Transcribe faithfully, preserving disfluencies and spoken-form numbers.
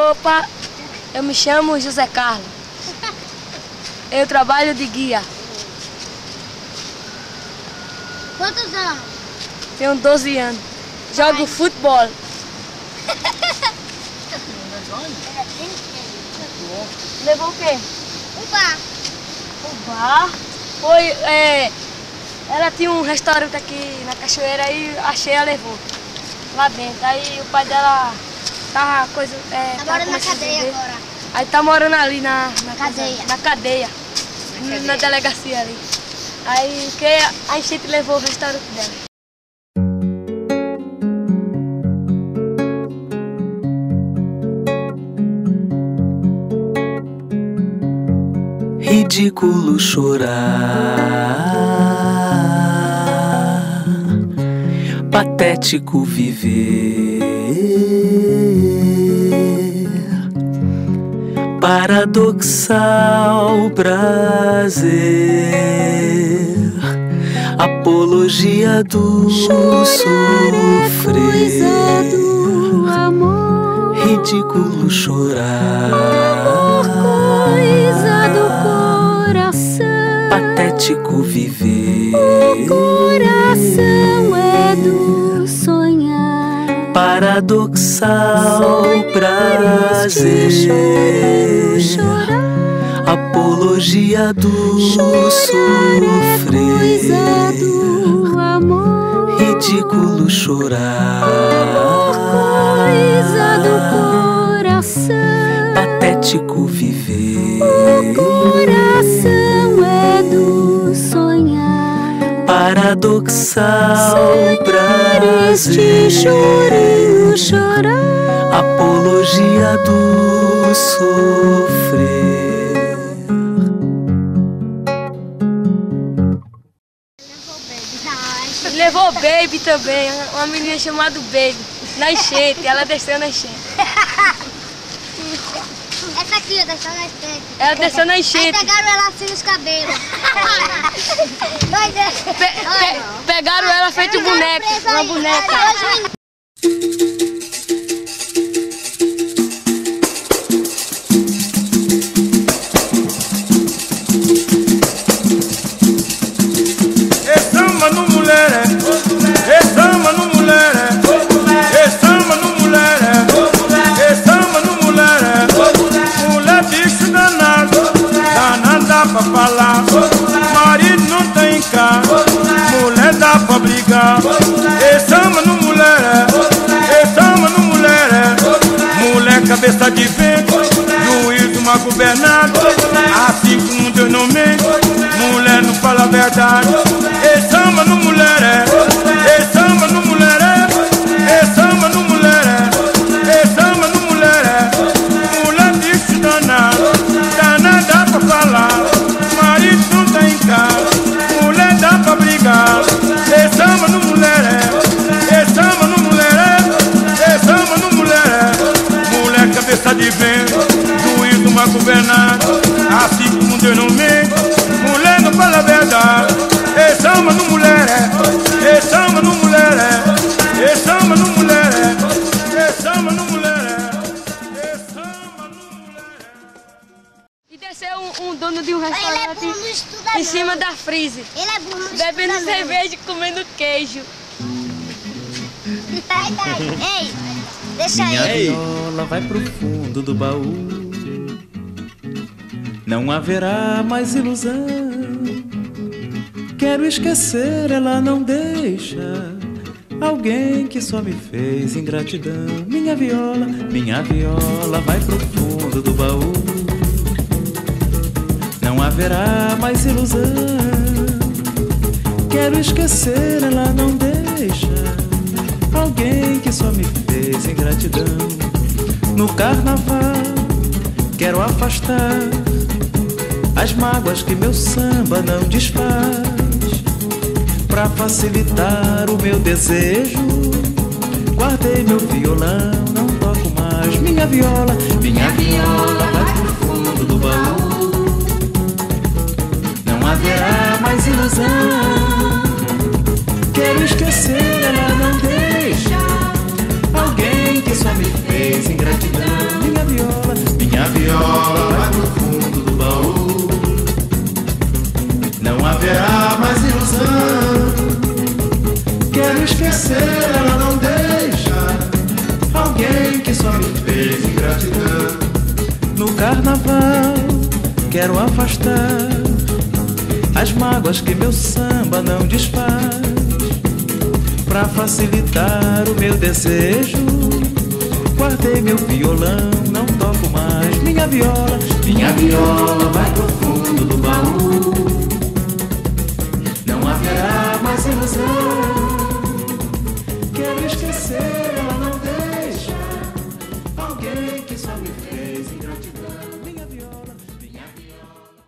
Opa, eu me chamo José Carlos. Eu trabalho de guia. Quantos anos? Tenho doze anos. Jogo Ai. futebol. Levou o quê? Um bar. O bar? Foi, é... Ela tinha um restaurante aqui na cachoeira e achei ela levou. Lá dentro. Aí o pai dela tava coisa... É, tá morando na cadeia agora. Aí tá morando ali na, na cadeia. Casa, na cadeia. Na, cadeia. Na delegacia ali. Aí que a enchente levou o restaurante dela. Ridículo chorar, patético viver, paradoxal prazer, apologia do sofrer, coisa do amor, ridículo chorar, coisa do coração, patético viver, o coração é do sonhar, paradoxal prazer, chorar, apologia do sofrer, coisa do amor, ridículo chorar, coisa do coração, patético viver, o coração é do sonhar, paradoxal prazer, chorinho chorar, apologia do sofrer. Levou o Baby também, uma menina chamada Baby, na enchente, ela desceu na enchente. Essa aqui, ó, desceu na enchente. Ela desceu na enchente. Aí pegaram ela assim nos cabelos. Mas é... Pe pe pegaram ela feito boneca, uma boneca. Marido não tem cá, mulher dá pra brigar. E samba no mulher, e samba no mulher, mulher cabeça de vento, juiz uma governada. Assim como Deus não mente, mulher não fala a verdade. E samba no mulher, e samba no mulher, e samba no mulher, e samba no mulher, mulher bicho danado, danada pra falar. Marido não tá em casa, mulher dá pra brigar. E samba no mulher, e samba no mulher, e samba no mulher, mulher cabeça de vento, juiz uma governada. Assim como Deus não mente, mulher não fala a verdade. E samba no mulher, e samba no mulher, e samba no mulher, e samba no mulher, e samba no mulher. E desceu um, um dono de um restaurante Ele é burro, estuda em cima não. da freeze, Ele é burro, bebendo estuda cerveja e comendo queijo. Ei, deixa Minha ele. viola vai pro fundo do baú, não haverá mais ilusão. Quero esquecer, ela não deixa, alguém que só me fez ingratidão. Minha viola, minha viola vai pro fundo do baú, não haverá mais ilusão. Quero esquecer, ela não deixa, alguém que só me fez ingratidão. No carnaval quero afastar as mágoas que meu samba não desfaz. Pra facilitar o meu desejo, guardei meu violão, não toco mais. Minha viola, minha viola vai pro fundo do baú, não haverá mais ilusão. Quero esquecer, ela não deixa, alguém que só me fez ingratidão. Minha viola esquecer ela não deixa alguém que só me fez ingratidão. No carnaval quero afastar as mágoas que meu samba não desfaz. Pra facilitar o meu desejo, guardei meu violão, não toco mais minha viola. Minha viola vai pro fundo do baú, não haverá mais ilusão.